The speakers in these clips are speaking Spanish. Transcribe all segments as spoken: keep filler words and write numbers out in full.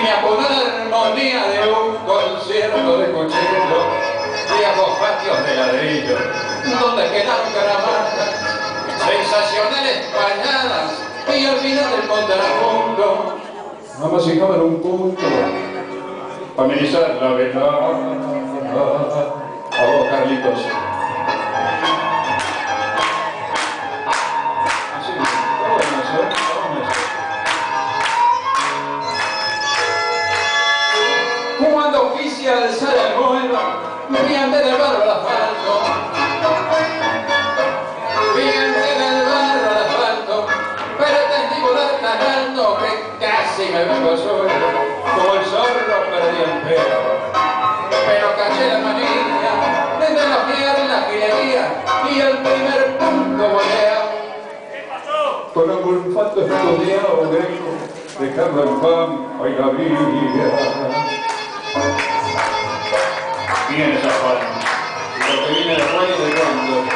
y me apuró la armonía de un concierto de cochero, viejos patios de ladrillo, donde quedaron caramadas, sensacionales pañadas, y al final del contrapunto, vamos a llegar un punto, para amenizar la velada. A vos, Carlitos. Así, vamos a hacer, vamos a hacer. Cuando quise alzar el vuelo, vi antes del barro al asfalto. Vi antes del barro al asfalto, pero testigo del tanando que casi me vengo solo, como el zorro perdí el pelo. Pero caché la manilla, desde la pierna la gilería, y el primer punto volea. ¿Qué pasó? Con algún olfato estudiado greco, dejando el pan hoy la vida. Viene esa palma, y lo que viene después de cuando.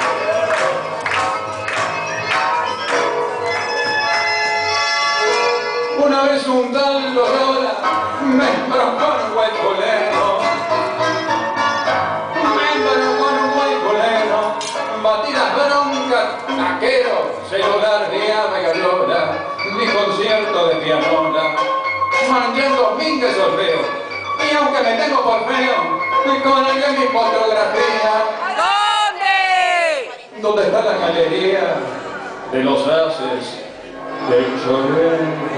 Una vez un tal Loyola me embrocó en un guaycolero, me embrocó en un guaycolero, batidas broncas, taquero, celular, diama y gallola, mi concierto de pianola, manchando domínguez solfeo, y aunque me tengo por feo, con el de mi fotografía. ¿Dónde? ¿Dónde está la galería de los haces del chorero?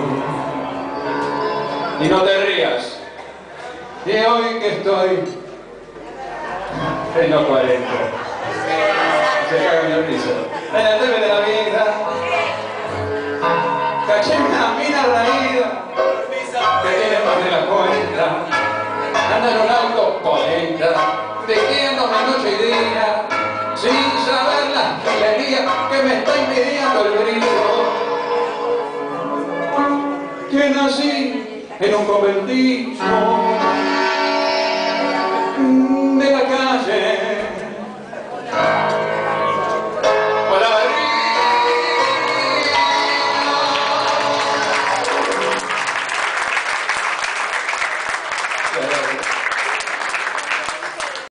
Y no te rías, y hoy que estoy en los cuarenta, se cagan la risa, en el debe de la vida, caché una mina raída, que tiene más de la cuenta, anda en un auto cuarenta, vistiéndome noche y día, sin saber la gilería que me está impidiendo el brillo. Que nací en un conventismo